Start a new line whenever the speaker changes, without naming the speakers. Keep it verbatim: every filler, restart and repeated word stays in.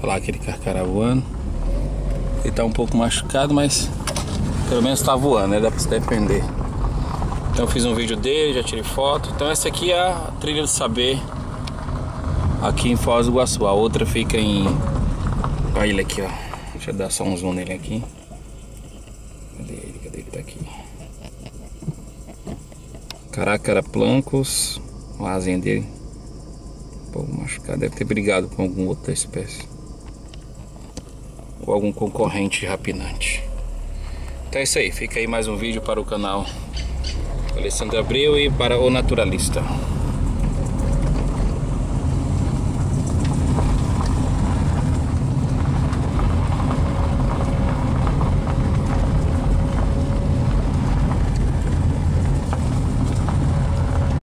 Olha lá aquele carcará voando. Ele tá um pouco machucado, mas pelo menos tá voando, né? Dá pra se defender. Então eu fiz um vídeo dele, já tirei foto. Então essa aqui é a trilha do saber aqui em Foz do Iguaçu. A outra fica em... Olha ele aqui, ó. Deixa eu dar só um zoom nele aqui. Cadê ele? Cadê ele? Tá aqui. Caracaraplancos. O asinha dele um pouco machucado. Deve ter brigado com algum outro da espécie. Ou algum concorrente rapinante. Então é isso aí. Fica aí mais um vídeo para o canal Alessandro Abreu e para o Naturalista.